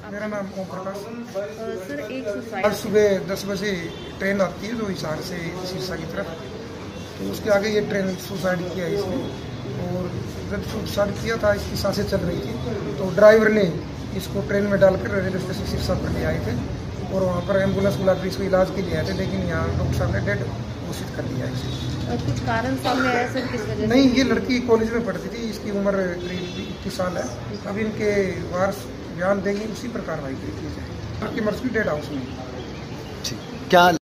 मेरा नाम ओम प्रकाश। सर, एक सुसाइड आज सुबह 10 बजे ट्रेन आती है जो हिसार से सिरसा की तरफ, तो उसके आगे ये ट्रेन सुसाइड किया इसने। और जब सुसाइड किया था इसकी सांसें चल रही थी, तो ड्राइवर ने इसको ट्रेन में डालकर रेलवे स्टेशन सिरसा पर ले आए थे और वहाँ पर एम्बुलेंस बुलाकर इसको इलाज के लिए आए थे, लेकिन यहाँ डॉक्टर साहब ने डेड घोषित कर दिया इसे। कुछ कारण सामने आया सर, किस वजह से? नहीं, ये लड़की कॉलेज में पढ़ती थी, इसकी उम्र करीब 21 साल है। अब इनके वारस बयान देंगे, उसी पर कार्रवाई की जाए। की मर्जी डेड हाउस में। ठीक क्या